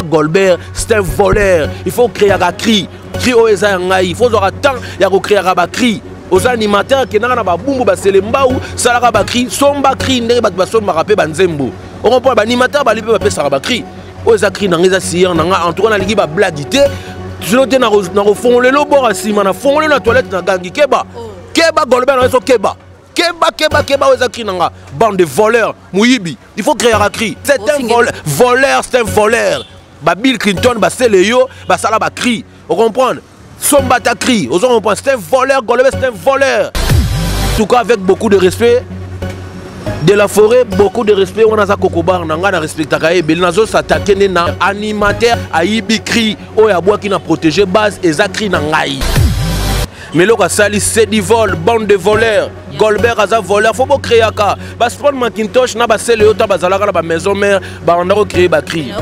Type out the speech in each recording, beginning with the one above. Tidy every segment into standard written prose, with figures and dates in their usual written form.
Golbert, c'est un voleur. Il faut créer un cri. Cri au Ezangaï. Il faut avoir temps, il faut créer un cri. Aux animateurs qui n'ont pas boumbo, c'est les mbaou, ça la cri, somba cri, n'est pas de son marapé banzembo. On comprend l'animateur, il peut faire ça cri. Aux cri, dans les assiettes, en tout cas, on a blaguité. Je n'ai pas fond le lobo à Simon, on a fond la toilette dans Gangi Keba. Keba, Golbert, on est Keba. Keba, aux cri, bande de voleurs, Mouyibi. Il faut créer un cri. C'est un voleur, c'est un voleur. Bill Clinton, c'est le yo, ça la cri. On comprend? Somba ta cri. C'est un voleur, Golbert, c'est un voleur. En tout cas, avec beaucoup de respect. De la forêt, beaucoup de respect. On a ça Kokobar, on a respecté Kaye. Belnazo s'attaque na animateur à Ibikri. Oyaboua qui n'a protégé base et Zakri Nangaï. Mais là, c'est du vol, bande de voleurs. Golbert a voleur. Faut pas créer un cas. Parce que Macintosh n'a pas scellé autant de maison mère. On a créé un cri.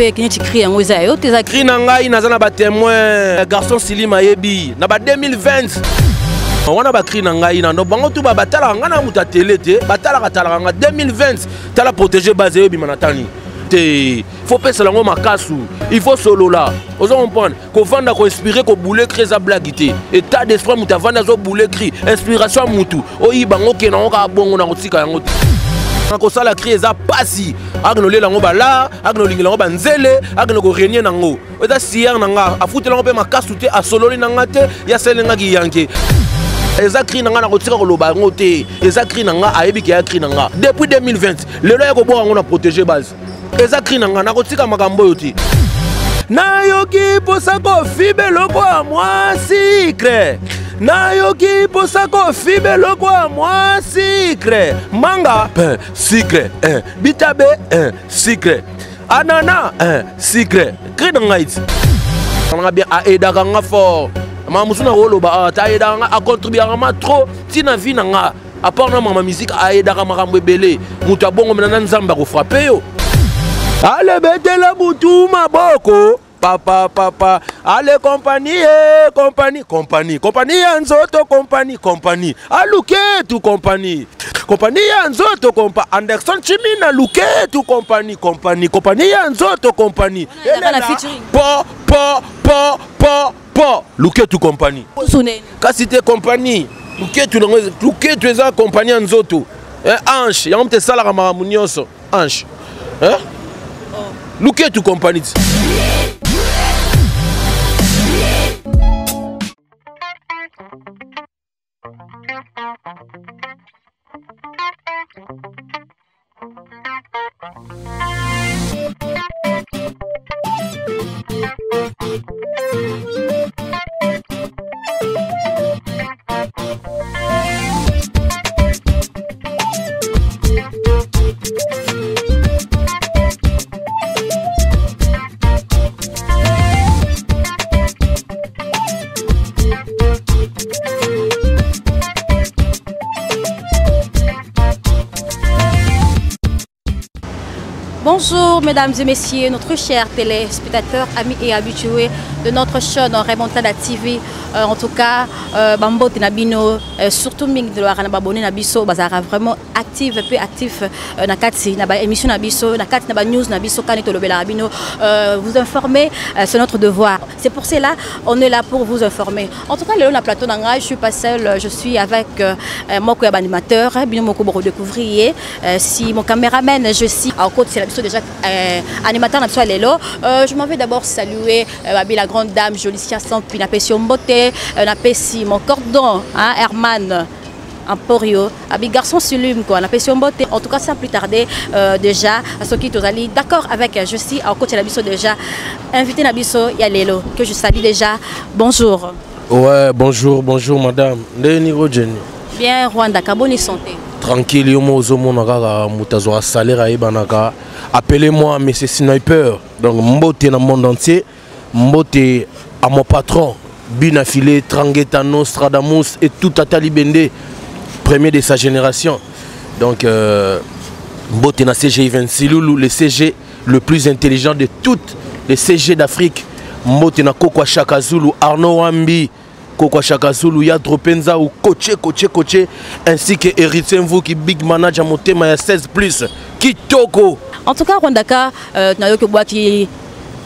Cri Nangaï, n'a pas témoin. Garçon Sili Mayebi. N'a pas 2020. On a créé un cri. On a tout batala. On a muta télé. Batala en 2020. Tu as protégé basé bimanatani. Il faut pas se lancer makasu. Il faut solo là. Vous comprenez qu'on vende qu'on inspire qu'on boule créer sa blaguité. État d'esprit muta vendre zo boule cri. Inspiration mutu. Oyi bango ke na oka bon on a otika yango. Quand ça la crise a passé, agno le lango bala, agno lingi lango banzele, agno ko renier nango. Oza sier nanga, a foutre lango pe makasute a solo ni nanga te, ya selenga ki yanke. Ezakri nanga na kotika ko loba ngote, ezakri nanga ayebi ki akri nanga. Depuis 2020, le lo ya ko bo on a protégé base. Ezakri nanga na kotika makambo yoti. Na yoki posa ko fibe loko a moi secret. Na yoki posa ko fibe loko a moi secret. Manga secret. Bitabe secret. Anana secret. Cri nanga it. On a bien a edaka nga fort. Ma musuna rolo ba ta edaka a contribuer ma trop tina vie nanga. À part na ma musique a edaka makambo ebele. Mutu abongo mena nzamba ko frapper yo. Allez, mettez la boutou, ma boko. Papa. Allez, compagnie, Anzoto, compagnie. Alouke, tout compagnie. Compagnie, Anzoto, compagnie. Anderson Chimina, Louke, tout compagnie. Anzoto, compagnie. Po. Louke, tout compagnie. Cassité, compagnie. Louke, tu es en compagnie, Anzoto. Ange, il y a un petit salaire à Maramounios. Ange. Hein? Look at tu compagnie. Bonjour mesdames et messieurs, notre chers téléspectateurs, amis et habitués de notre show dans Remontada TV. En tout cas, Bambo Tinabino, surtout Ming de l'Aranababoné Nabiso, Bazara vraiment active, peu actif, Nakati, Naba émission Nabiso, Nakati, Naba News, Nabiso, Kanito Lobelabino, vous informer, c'est notre devoir. C'est pour cela, on est là pour vous informer. En tout cas, le long plateau d'Anga, je ne suis pas seule, je suis avec mon animateur, Bino Moko redécouvrir. Si mon caméraman, je suis en côté, c'est la déjà animateur Nabiso Lelo. Je m'en vais d'abord saluer la grande dame Jolicia Sampi, Napesio Mbote, Napesi mon cordon, Herman. Emporio, Abi garçon Sulum quoi, Napesio Mbote. En tout cas, sans plus tarder, déjà, à ceux qui sont allés d'accord avec je suis en côté Nabiso déjà, invité Nabiso Yalelo, que je salue déjà. Bonjour. Ouais, bonjour madame. Bien, Rwanda, bonne santé. Tranquille, appelez-moi Monsieur Sniper. Donc, Mbote dans le monde entier. Mbote à mon patron, Binafilé, Trangueta, Nostradamus et tout Atali Bende, premier de sa génération. Donc, Mbote dans CGI 26 Loulou, le CG le plus intelligent de toutes les CG d'Afrique. Mbote dans Kokwa Chaka Zulu, Arnaud Wambi. Kokwa Chaka Zulu, Yadro Penza ou Koche, ainsi que Héritier vous qui big manager Motema 16+, Kitoko. En tout cas, Rwandaka, Nayoke Boaki,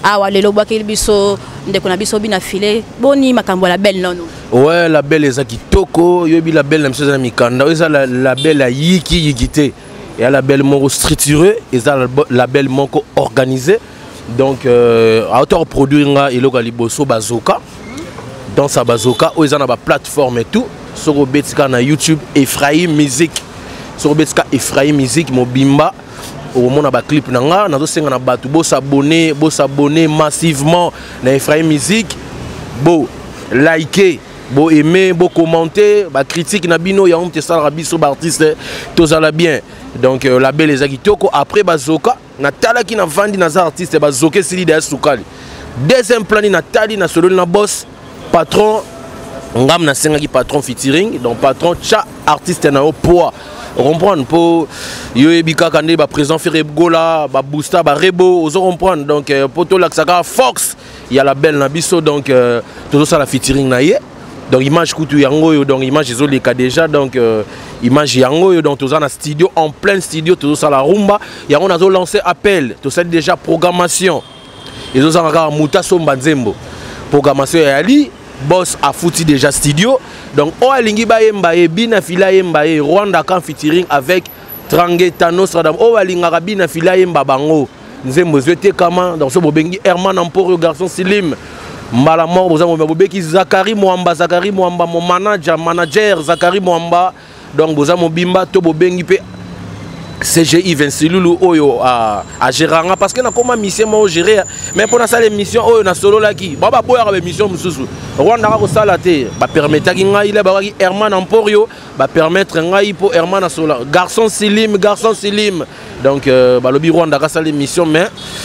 awa lelo bwakeli biso ndeko na biso bina filé boni makambo la belle non. Ouais, la belle est kitoko, yobi la belle na miso na mikanda, eza la belle a yikite. Et la belle moko structurée, et la belle moko organisée. Donc à auteur produire et le liboso bazoka. Dans sa bazoka, ils ont une plateforme et tout. Sur Betika na YouTube Ephraim Music. Sur Betika Ephraim Music mobimba. Au moment na ba clip nanga, na zo senga na batu bo s'abonner massivement na Ephraim Music. Bo liker, bo aimer, bo commenter, ba critique na bino ya on te sala biso ba artiste tozala bien. Donc la belle les akitoko après bazoka na tala ki na vandi na za artiste bazoke sili de sukali. Deuxième plan na tali na solo na boss patron ngam na senga ki patron featuring donc patron cha artiste na au poids comprendre pour yo ebika kande ba présent faire gola ba booster ba rebo ozo comprendre donc poto laksaka fox il y a la belle na biso donc tout ça la featuring na ye donc image kutu yango yo donc image zo leka déjà donc image yango yo donc tout ça na studio en plein studio tout ça la rumba yango nazo lancer appel tout ça déjà programmation et zo sanga muta somba nzembo programmation ya ali boss a foutu déjà studio donc o alingi ba yemba e bina fila yemba e Rwanda kan featuring avec Trangueta Nostradam o alinga bina fila yemba bango nzembo zwete kama dans ce bobengi Herman Emporo garçon Silim mbala mort bozamo bobeki Zakari Mwamba mon manager Zakari Mwamba donc bozamo bimba to bobengi pe CGI Vinci Loulou Oyo à Géranga parce que na comment mission mo gérer mais pour na ça l'émission Oyo na solo la ki baba boya ka mission mususu Rwanda ka ko sala te ba permettre ki ngai la ba Herman Emporio ba permettre ngai pour Herman na solo garçon Silim donc ba lobi Rwanda ka sala l'émission mais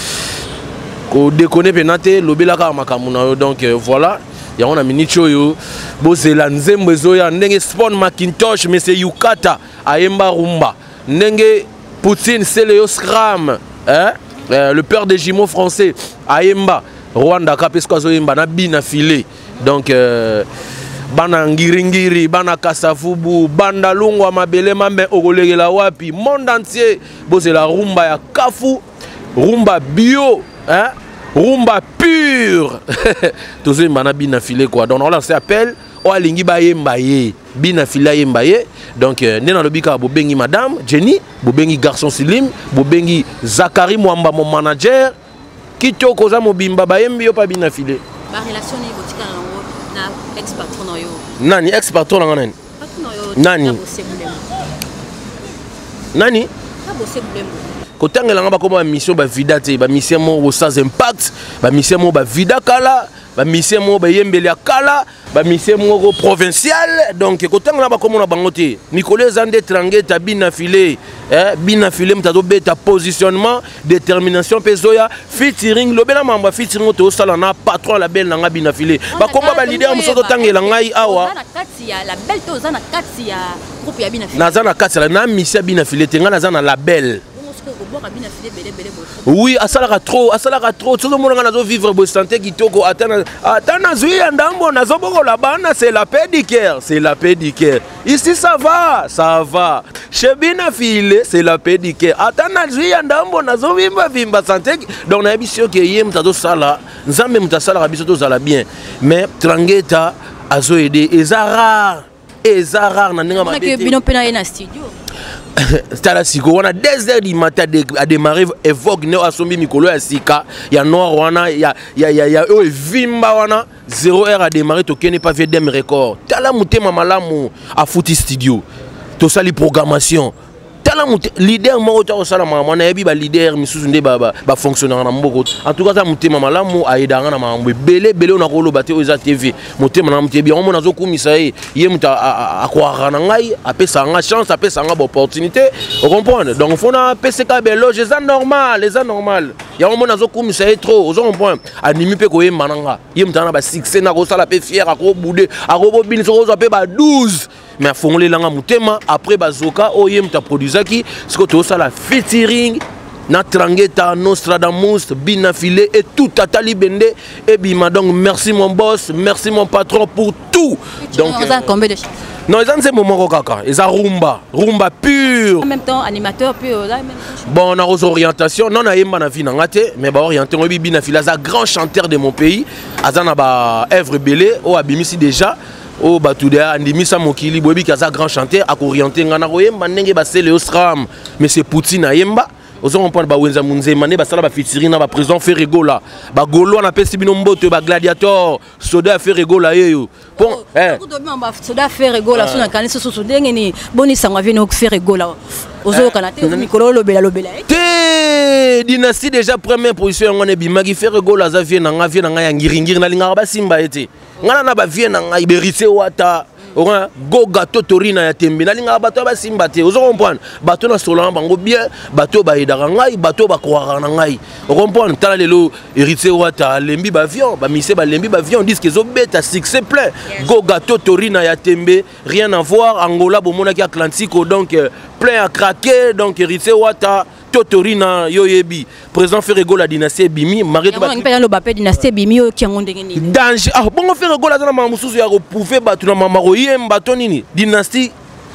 ko déconner penate lobela ka makamuna donc voilà ya on a minicho yo bozela nzembo ezoya ndenge Spawn Macintosh mais c'est Yukata ayemba rumba Nenge Poutine c'est le Scram hein? Le père des jumeaux français Ayemba Rwanda Kapesko Zoyemba na bina filé donc bana ngiringiri bana kasafubu banda lungwa mabele mambe ogolegela wapi monde entier c'est la rumba ya kafu rumba bio hein? Rumba pure Tozoyemba na bina filé quoi donc on lance appel o alingi ba yemba ye bina fila yemba ye donc nena lobika bobengi madame Jenny bobengi garçon Silim bobengi Zakari Mwamba mon manager kitoko za mobimba ba yembi yo pa bina filé ba relation ni botika na ex patron yo nani ex patron na nani nani kotangela nga bakoma mission ba vida te ba mission mo sans impact ba mission mo ba vida kala ba mission mo ba yembeli kala ba mission mo provincial donc kotangela bakoma na bango te Nicolas Zande Trangueta bina filé mtazo beta positionnement détermination pezoya featuring lobela mamba featuring to sala na patron la belle nga bina filé bakoma ba leader musoto tangela ngai awa na kati ya la belle to za na kati ya groupe ya bina filé na za na kati na mission bina filé te nga na za na la belle. Oui, asalaka trop. Tout le monde a vivre bo santé qui toko atana zui ndambo nazo boko la bana c'est la pédicure, Ici ça va. Chez bina file c'est la pédicure. Atana zui ndambo nazo vimba santé donc na biso ke yem tazo sala, nzambe mutasala biso to zala bien. Mais Trangueta azo aider ezara na ninga ma que bino pena na studio. On a 2h du matin à démarrer évoque Neo Asombi Mikolo ya Sika ya Noir wana ya Vimba wana 0h à démarrer to kene pas vieux dem record tala mutema malamu a fouti studio to sali programmation tala leader mo to sala mama na yebi ba leader misusu nde ba fonctionnaire na mboko en tout cas ça mutema malamu aidanga na mambo belé on a koloba te oza TV mutema na mutema on nazo kumisa ye muta akwara na ngai apesa nga chance apesa nga opportunité on comprend donc faut na PCK belo les normal ya on nazo kumisa ye trop on comprend animi pe ko yemba nanga ye muta na ba succès na ko sala pe fier ako boude ako bobini so ko pe ba 12 mais fongole langa mutema après bazoka oyem ta produisa ki ce que to sala featuring na Trangueta, Nostradamus, Binafilé et tout Tatali Bende et Bima. Donc merci mon boss, merci mon patron pour tout. Donc combien de chansons? Non, c'est mon kaka, ils ont rumba pur. En même temps animateur pur là même. Bon, on a aux orientations, non on a yemba na vina ngate, mais ba orienté on Binafilé, c'est grand chanteur de mon pays. Azana ba Evre Belé, o abimisi déjà. Oh Batoudia andimisa mokili boyebi kaza grand chanteur akorienté ngana koyemba ndenge basele osram mais c'est Poutine ayemba ozo comprendre ba wenza munzema ne basala ba featuring na ba président Ferrego là ba golo na pesi bino mboto ba gladiator soda Ferrego là yeyo bon soda Ferrego là sona kanisa so ndenge ni boni sangwa vient au Ferrego là ozo kanate mikolo lobela te dynastie déjà première position ngone bimaki Ferrego là za vient nga ya ngiringiri na linga ba simba ete ngana na ba vient nga iberise wata Goga Totorina ya tembe na linga bato ba simba te ozo comprendre bato na solo bango bien bato ba idara ngai bato ba croire na ngai o comprendre tala lelo héritier wata lembi ba avion ba mise ba lembi ba avion disque zo beta succès plein Goga Totorina ya tembe rien à voir Angola bomona ki Atlantico donc plein à craquer donc héritier wata Totorina yoyebi président Ferrego la dynastie bimi Mariette ba le bapé dynastie bimi ki ngonde ngeni danger ah bon Ferrego la na mamususu ya reprouver batu na mamaro yemba tonini dynastie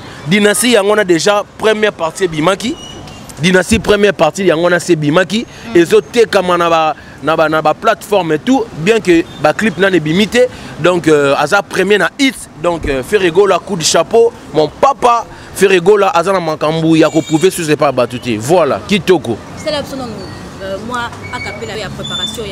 yangona déjà première partie bimaki dynastie première partie yangona c'est bimaki ezote kama na ba plateforme et tout bien que ba clip na ne bimité donc aza premier na hit donc Ferrego la coup de chapeau mon papa Ferrego là azana makambu ya ko prouver sur c'est pas batuté voilà kitoko c'est la option moi à taper la préparation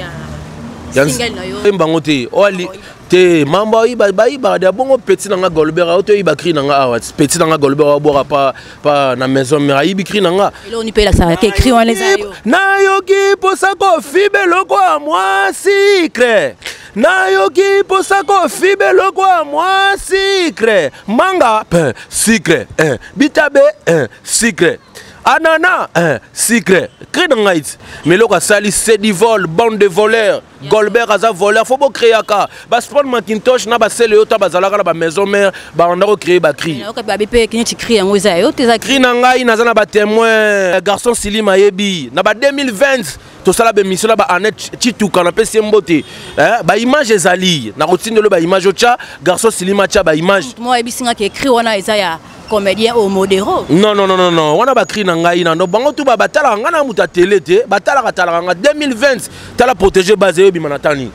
ya single na yo mbangote oli te mamba iba da bongo petit nanga Golbert auto iba cri nanga awa petit nanga Golbert boira pas na maison mais ibi cri nanga et là on y paye la ça écrit on les ayo na yoki posa ko fibe loko a moi secret na yoki posa ko fibe loko a moi secret manga secret bitabe secret anana secret cri nanga it mais loko sali c'est du vol bande de voleurs Golbert aza voleur faut pas créer aka ba sport Macintosh na ba sele yo ta bazalaka na ba maison mère ba on a créer ba cri ok ba bp ki ti cri yango za yo te za cri na ngai na za na ba témoin garçon Silima yebi na ba 2020 to sala be mission na ba Annette Chituka na pesi mbote ba image ezali na rotine le ba image ocha garçon Silima cha ba image moi yebi singa ki écrit wana eza ya comédien au modéro non wana ba cri na ngai na no bango tu ba batala ngana muta télé te batala katala nga 2020 tala protéger base yo bimanatani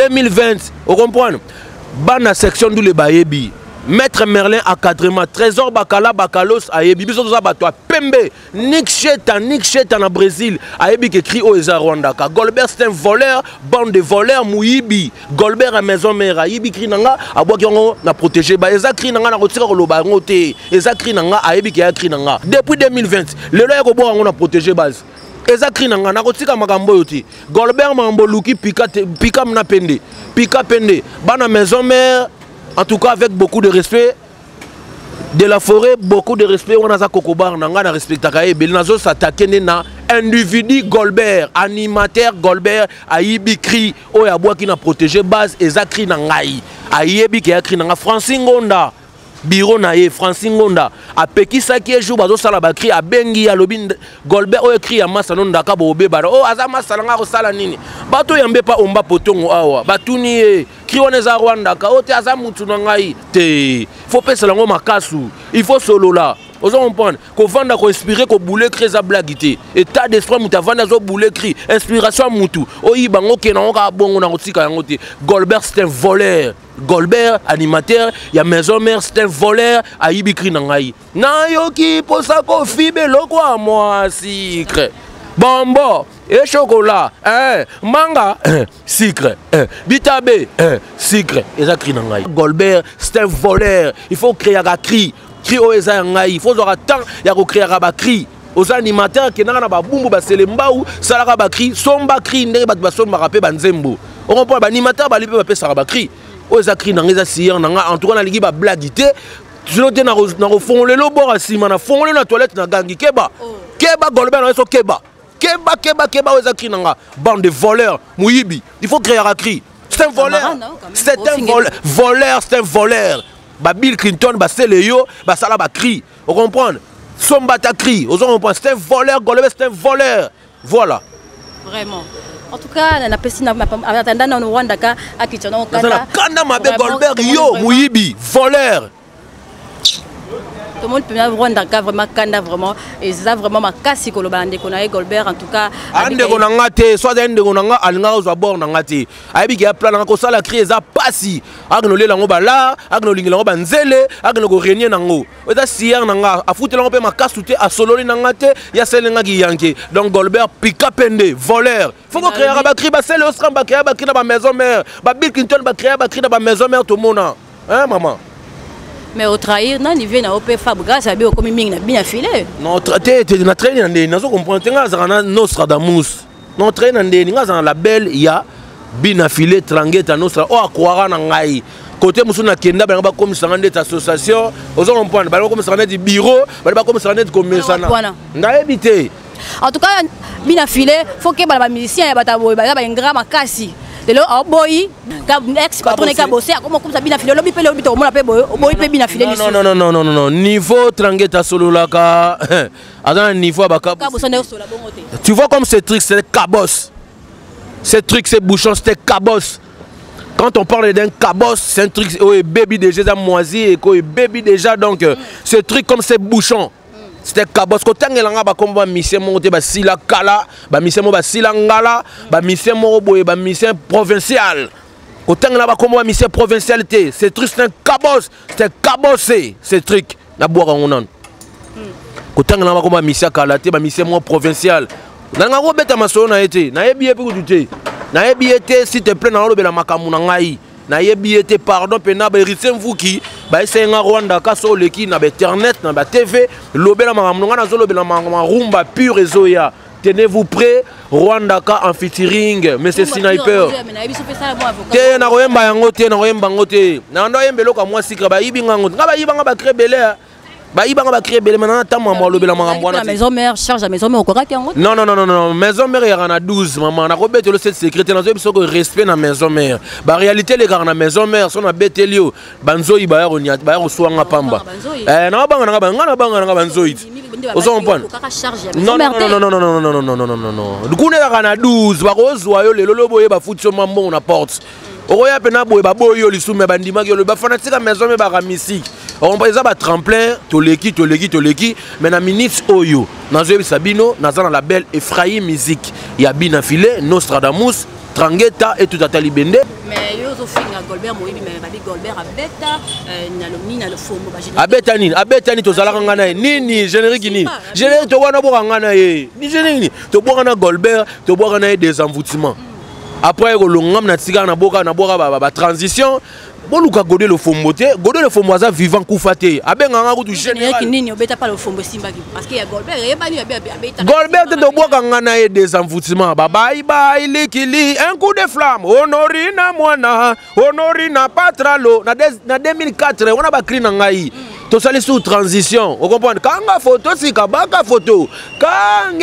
2020 on comprend bana section du le bayebi maître Merlin encadrement trésor bakala bakalos ayebi biso za bato pembe Nick Cheta na Brésil ayebi que cri o eza Rwanda ka Golbert c'est un voleur bande de voleurs muyibi Golbert à maison mère ayebi cri nanga aboki ngo na protéger ba eza cri nanga na kotika ko loba ngote eza cri nanga ayebi que ya cri nanga depuis 2020 le lo ya ko bo ngo na protéger base eza cri nanga na kotika makambo yoti Golbert mambo luki pika mna pende pika pende bana maison mère en tout cas avec beaucoup de respect de la forêt beaucoup de respect on a za kokobar nanga na respectaka e belnazo s'attaquer na individu Golbert animateur Golbert ayibi cri o ya boaki na protéger base eza cri na ngai ayebi ke ya cri nanga Francine Ngonda bureau na ye Francine Ngonda apekisa ki ejour bazo sala ba cri abengi ya lobi Golbert o cri ya masa no ndaka bobe bara o aza masa nga ko sala nini bato yambe pa omba potongo awa batuni e cri wana za Rwanda ka o te aza mutu na ngai te faut pesa lango makasu il faut solo là ozo comprendre ko vanda ko inspirer ko boule cri za blagité état d'esprit muta vanda zo boule cri inspiration mutu o yibango ke na ka bongo na kotika yango te Golbert c'est un voleur Golbert animateur ya maison mère c'est un voleur ayibi cri na ngai na yoki posa ko fibe loko a moi secret bombo et chocolat manga secret bitabe secret eza cri na ngai Golbert c'est un voleur il faut créer un cri o eza ngai il faut avoir temps ya ko créer ba cri aux animateurs qui na ba bumbu ba selembau salaka ba cri somba cri ndenge ba somba rapé ba nzembo on comprend ba animateur ba lipe ba pesa ba cri o eza cri na ngeza sier na nga en tout cas na ligi ba blagité je te na refondre le bord asima na fondre na toilette na gangi keba Golbert na so keba o eza cri na nga bande de voleurs muyibi il faut créer un cri c'est un voleur c'est un voleur ba Bill Clinton ba seleyo ba sala ba cri on comprend somba ta cri on comprend c'est un voleur Golbert c'est un voleur Voilà. Vraiment. En tout cas, on a passé en attendant dans le Rwanda à Kitchener. Kanda Mabe Goldberg, yo, Mouyibi, voleur. Tout le monde peut Rwanda vraiment Kanda vraiment et ça vraiment ma casse que le bande qu'on a Goldberg en tout cas. Ande qu'on a ngate, soit ande qu'on a alinga aux abords ngate. Aibi qui a plan na ko sala créer ça passi. Agno le lango bala, agno lingi lango banzele, agno ko renier nango. Oza sier nanga, a foutre lango pe ma casse tout à solo ngate, ya selenga ki yanke. Donc Goldberg pika pende, voleur. Faut qu'on crée ba cri ba sel osram ba créer ba cri na ba maison mère. Ba Bill Clinton ba créer ba cri na ba maison mère tout monde. Hein maman? Mais au trahir, non, il vient à OP Fab grâce à Bio comme il bien affilé. Non, traité, tu as traîné dans des nations comprendre. Tu as Nostradamus. Non, traîné dans des nations label, il y a bien affilé, tranguette à Nostra. Oh, à croire en Ngaï. Côté Moussuna Kenda, ben ba comme ça des associations, aux on prend, ben comme ça des bureaux, ben comme ça des commerçants. N'a évité. En tout cas, bien affilé, faut que les musiciens et batabo, ben un grand makasi. De là, boy, ex patron est cabossé, comme ça bien affilé, l'objet le bito, on l'appelle boy, boy bien affilé. Non, niveau tranguette solo là, à niveau baka. Tu vois comme ces trucs, c'est cabosse. Ces trucs, ces bouchons, c'est cabosse. Quand on parle d'un cabosse, c'est un truc, baby déjà moisi et baby déjà donc ce truc comme ces bouchons. C'était cabosse ko tangelanga ba komba mission monté ba sila kala ba mission mo ba sila ngala ba mission mo boye ba mission provincial ko tangela ba komba mission provincialité c'est truc c'est un cabosse c'était cabossé ces trucs na boire on non ko tangela ba komba mission kala te ba mission mo provincial nanga ko beta maso na été na yebi epi ko tuté na yebi été s'il te plaît na lobela makamu na ngai na yebi été pardon pe na ba risem vuki ba esenga Rwanda ka so leki na internet na ba TV lobela makamnonga na zo lobela rumba pure ezoya tenez-vous prêts Rwanda ka en featuring monsieur Sniper te na royemba yango te na royemba ngote na ndo yembelo ka moi sikra ba yibinga ngote nga ba yibanga ba créer belé ba yibanga ba créer belé maintenant ta maman lobela makambo na maison mère charge à maison mère au correct yango non maison mère ya na 12 maman na robete le set secrétaire na zo biso ko respect na maison mère ba réalité les gars na maison mère son na betelio banzo iba ya ronia ba ya soanga pamba na banga na banga na banzo it ozo comprendre non du coup na na 12 ba kozwa yo lelo loboye ba futso mambo na porte oya pena boye ba boyo lisume bandima yo le ba fanatique maison mère ba musique on va dire tremplin toleki mais na minutes oyo nazo Sabino naza na label Ephraim Musique ya bina filé Nostradamus Trangueta et tout à Talibende mais yo zo finga Goldberg moyibi mais babi Goldberg abeta na le fomo ba abetani to zala ngana nini générique nini générique to wana bo ngana ye ni générique to bo ngana Goldberg to bo ngana des envoûtements après ko longam na tika na boka ba transition boluka godé le fomboté godé le fomboisa vivant koufate abenganga ko du général nini obeta pas le fombo simbaki parce que ya Goldberg e bani abeta Goldberg te boka ngana e des envoûtements bye bye likili un coup de flamme honorina mwana honorina patralo na 2004 on a ba clean ngai to sali sous transition on comprend kanga photo si kabaka photo kange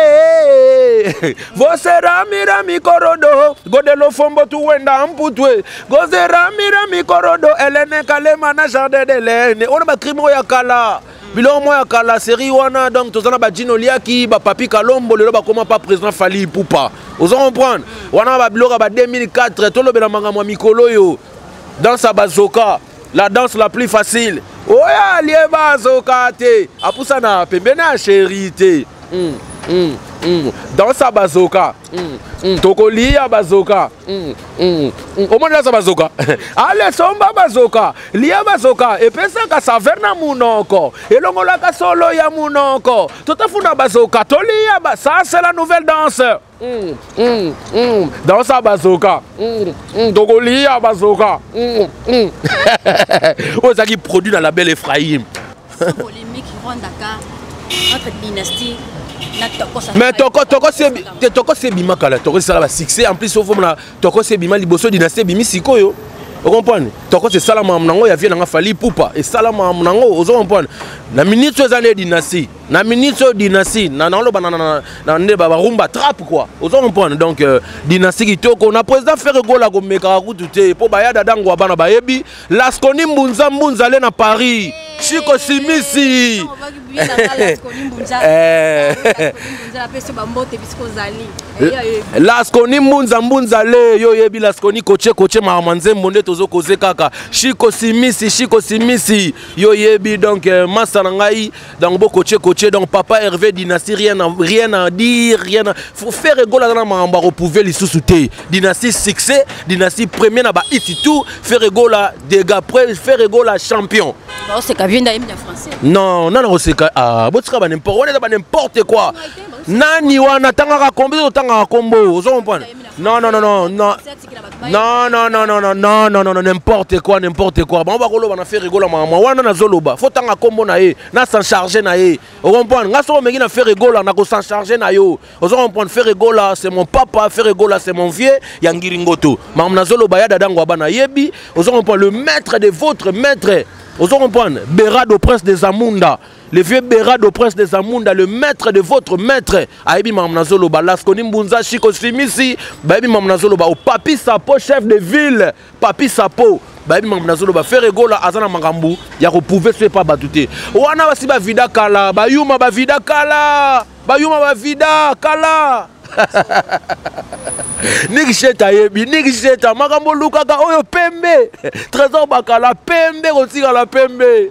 vosera mira mikorodo godelo fombo tu wenda amputwe gozera mira mikorodo elene kalema na jardin de lene on ba crime ya kala bilon mo ya kala série wana donc to zana ba Dino Liaki ba Papi Kalombo le ba comment pas président Fali Ipupa vous comprendre wana ba bilora ba 2004 to lobela manga mo mikolo yo dans sa bazoka la danse la plus facile oya lié bazoka te apusa na pembene a chérité dans sa bazoka tokolia bazoka omona sa bazoka ale somba bazoka lia bazoka epesaka saverna munoko elongolaka solo ya munoko totafuna bazoka tolia ça c'est la nouvelle danse dans sa bazoka tokolia bazoka ozaki produit dans la belle Ephraim polémique Rwanda notre dynastie. Mais toko c'est bima kala toko c'est la succès en plus au fond la toko c'est bima liboso dynastie bimi sikoyo vous comprenez toko c'est salama mnango ya vie na Fali Ipupa et salama mnango vous comprenez na minute aux années dynastie na minute dynastie na lo banana na ne baba rumba trap quoi vous comprenez donc dynastie kitoko na président faire gola ko meka kutu te po baya dadango bana bayebi laskoni mbunza le na Paris Chiko Simisi Laskoni mbunza mbunza le yo yebi laskoni koche koche mamanze monde tozo koze kaka shiko simisi yo yebi donc massa nangai donc bo koche koche donc papa Hervé Dynastie rien à dire faut faire rigoler dans mamba repouver les sous-soutés Dynastie succès Dynastie premier na ba hit tout faire rigoler dégâts après faire rigoler champion. Non c'est qu'à vient d'ailleurs français. Non c'est ah botsika ba n'importe quoi. Nani wana tanga kombo tanga kombo ozo comprendre non n'importe quoi bon ba kolo bana faire rigola mama wana na zoloba faut tanga kombo na ye na s'en charger na ye on comprendre ngaso mengi na faire rigola na ko s'en charger na yo ozo comprendre faire rigola c'est mon papa faire rigola c'est mon vieux yangiringoto mama na zoloba ya dadango bana yebi ozo comprendre le maître de votre maître ozo comprendre Berado prince des Amunda. Le vieux Berado prince des Amunda, le maître de votre maître. Aibi Mamnazolo, Laskoni Mbunza, Chiko Simisi, Baby Mamnazolo, au Papi Sapo, chef de ville. Papi Sapo, Baby Mamnazolo, Ferregola, Azana Magambu, Yako pouvait se pas batouter. Wana Basiba Vida Kala, Bayuma Bavida Kala, Bayuma Bavida Kala. Nigisheta yebi, nigisheta makambo lukaka oyo pembe. Trésor bakala pembe otira la pembe.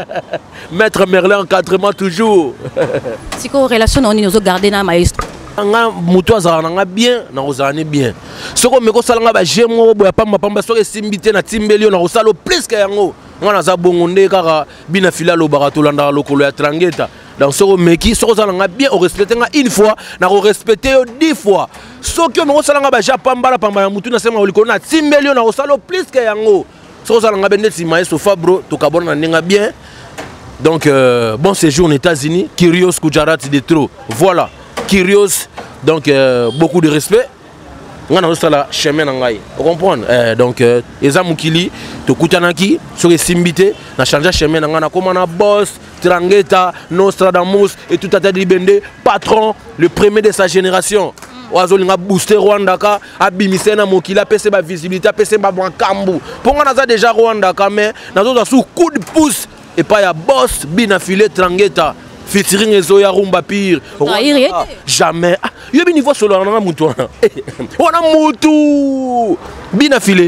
Maître Merlin encadrement toujours. Si ko relation on nous garder na maestro. Nga muto azala nga bien na ozane bien. Soko meko salanga ba jemo boya pamba soko simbité na timbelio na osalo plus que yango. Ngana za bongonde kaka bina filalo barato landa lokolo ya Trangeta. Donc soko meki soko salanga bien o respecter nga une fois na ko respecter 10 fois. Soko meko salanga ba japamba la pamba ya mutu na sema olikolo na timbelio na osalo plus que yango. Soko salanga bende si maestro Fabro to kabona na nga bien. Donc bon séjour aux États-Unis, Kyrios Kujarat de trop. Voilà. Kyrios, donc beaucoup de respect. On a aussi la chemin nangai. Vous comprenez? Donc Ezamukili, Tokutanaki, sur les Simbité, na changé chemin nangana comme on a boss, Trangeta, Nostradamus et tout à fait libendé, patron, le premier de sa génération. Oazolinga booster Rwanda ka, abimisena mokila pese ba visibilité, pese ba bankambu. Pour on a déjà Rwanda ka mais na zo sous coup de pouce et pas ya boss bina filé Trangeta. Featuring Ezoya Rumba Pire. Jamais. Yo bi niveau solo na mutu. Wana mutu. Bina filé.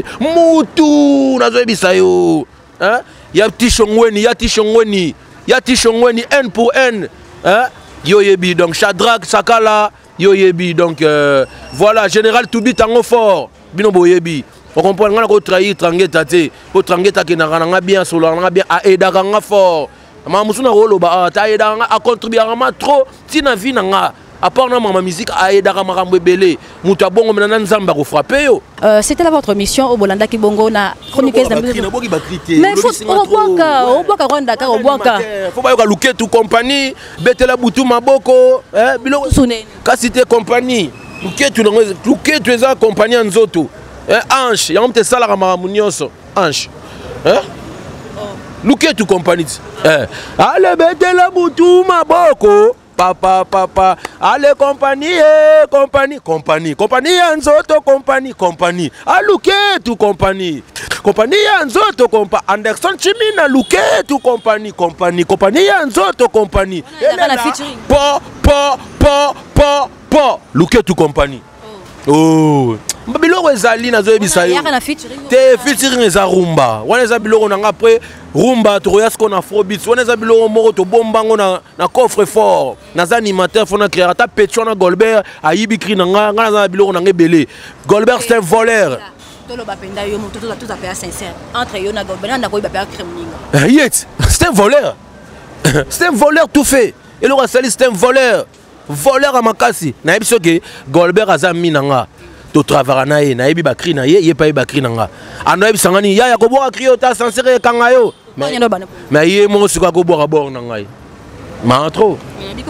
Mutu na zo bisa yo. Hein? Ya Tichongweni, ya Tichongweni. Ya Tichongweni N pour N. Hein? Yo yebi donc Shadrach Sakala, yo yebi donc voilà général Toubi tango fort. Bino boyebi. On comprend nga ko trahir Trangeta te. Ko Trangeta ke na nga bien solo nga bien a edaka nga fort. Ma musuna rolo ba ta edanga a contribuer trop tina vie nanga à part na ma musique a edaka makambo ebele mutu abongo mena nzamba ko frapper yo. C'était là votre mission au Bolanda Kibongo na chroniqueuse na mais faut au boka Rwanda ka au boka faut ba yo ka Luketu compagnie betela butu maboko biloko sunen ka cité compagnie Luketu eza compagnie nzoto Ange ya mte sala ka makambo nyonso Ange Luketu compagnie allez betela butu maboko papa allez compagnie nzoto compagnie a Luketu compagnie nzoto Anderson Chimina Luketu compagnie nzoto compagnie po Luketu compagnie oh biloko ezali nazo ebisa yo te featuring eza rumba wana eza biloko nanga après rumba tokoya siko na afrobeats wana eza biloko moko tobombango na coffre fort naza animateur fona créer ata Petro na Golbert ayibi cri nanga nga naza na biloko nanga ebele Golbert c'est un voleur toloba penda yo moto tout appel sincère entre yo na Golbert na ko ba perdre criminel yet c'est un voleur tout fait et le Rassali c'est un voleur à makasi na yebiso ke Golbert aza minanga to travailler na ye na yebi bakri na ye pa yebi bakri nanga ando yebi sangani ya ko boka krio ta sincère kanga yo mais ye mo sika ko boka bor na ngai ma trop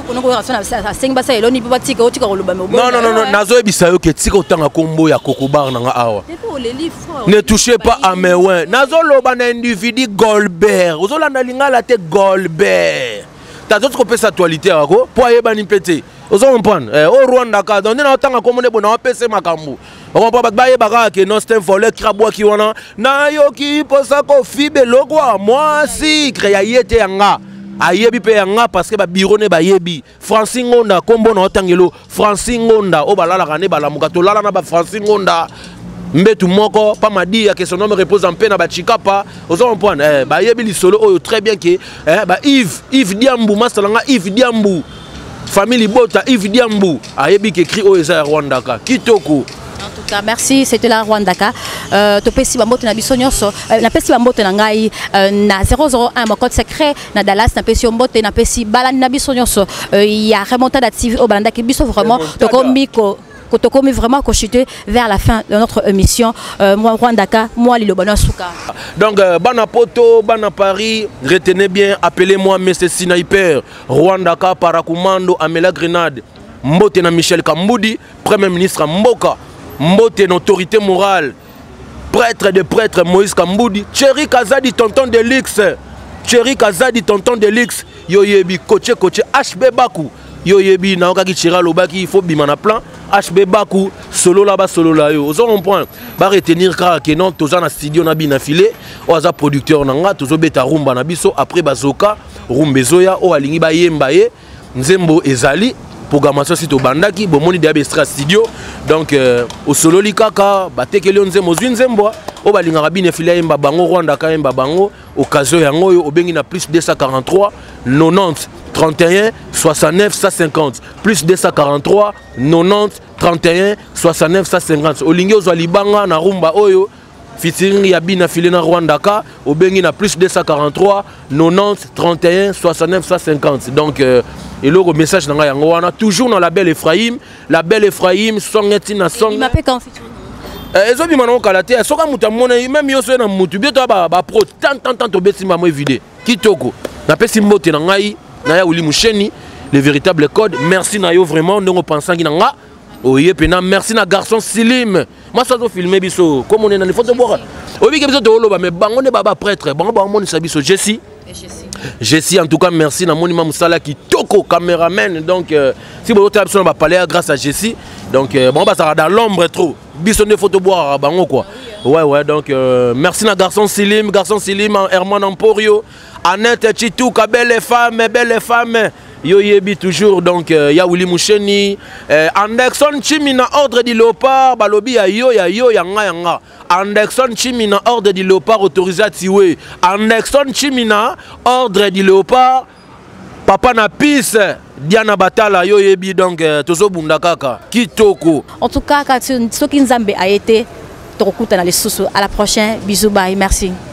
non nazo yebisa yo ke tika otanga kombo ya kokobar nanga awa ne touchez pas à mes wins nazo loba na individu Golbert ozolanda lingala te Golbert ta d'autres copes actualité ako po yeba ni pété ozo comprendre au Rwanda ka donc na otanga komone bona opese makambu on comprend pas ba yeba que non c'est un voleur krabwa ki wana na yo ki posa ko fibe lokwa moi si créa yete yanga ayebi pe yanga parce que ba bureau ne ba yebi Francine Ngonda kombo na otangelo Francine Ngonda o balala kane balamuka to lala na ba Francine Ngonda mbetu moko pa madi ya que son nom repose en paix na ba chikapa ozo comprendre ba yebi li solo oyo très bien que ba Yves Diambu masalanga Yves Diambu famille Bota Yves Diambu ayebi que écrit o eza Rwanda ka kitoko. En tout cas, merci, c'était la Rwandaka. Topesi bambote na biso nyonso. Na pesi bambote na ngai na 001 mon code secret na Dallas na pesi mbote na pesi balani na biso nyonso. Il y a remontada TV au balanda ki biso vraiment Kotokomi vraiment constitué vers la fin de notre émission. Moi Rwandaka, moi Lilo Bonasuka. Donc bana poto, bana Paris, retenez bien, appelez-moi Mr Sniper Rwandaka Parakumando Amela Grenade. Mbote na Michel Kamboudi, Premier ministre Mboka. Mbote une autorité morale, prêtre de prêtre Moïse Kamboudi, Thierry Kazadi tonton de l'X, Thierry Kazadi tonton de l'X, Yoyebi coach HB Baku, Yoyebi Naokaki Chira Lobaki, il faut bimana plan, HB Baku, solo là-bas, solo là, yo. Aux on point, va retenir car que non, tous en studio na bin affilé, oza producteur nanga, tous beta rumba na biso, après bazoka, rumbezoya, o alingi ba yembaye, Nzembo ezali. Programmation site au bandaki bomoni de extra studio donc au solo likaka batekeli nzembo zwinzembo o balinga rabine filia yemba bango Rwanda ka yemba bango occasion yango yo obengi na plus 243 90 31 69 150 plus 243 90 31 69 150 olingi ozwa libanga na rumba oyo featuring ya bina filé na Rwanda ka obengi na plus 243 90 31 69 150 donc et le message dans la toujours dans la belle Ephraim, songeti na song. Il m'appelle quand featuring. Ezo bi manoko kalate, soka muta mona même yo so na mutu bieto ba pro tant to beti mamo vidé. Kitoko. Na pesi mbote na ngai na ya uli musheni le véritable code. Merci na yo vraiment ndongo pensangi na nga. Oye pena merci na garçon Silim. Moi ça zo filmer biso comme on est dans les photos boire. Obi ke biso to loba mais bango ne baba prêtre. Bango ba moni sa biso Jessie. Jessie en tout cas merci na monima musala qui toko caméraman donc si vous avez besoin de parler grâce à Jessie donc bon bah ça va dans l'ombre trop biso de photo boire bango quoi ouais donc merci na garçon Silim Herman Emporio Annette Chituka belle femme yo yebi toujours donc ya Willy Moucheni Anderson Chimina ordre du Léopard balobi ya yanga Anderson Chimina ordre du Léopard autorisé à tirer Anderson Chimina ordre du Léopard papa na pisse Diana Batala yo yebi donc tozo bunda kaka kitoko en tout cas quand ce qui Nzambe a été tokuta na les sous à la prochaine bisous bye merci.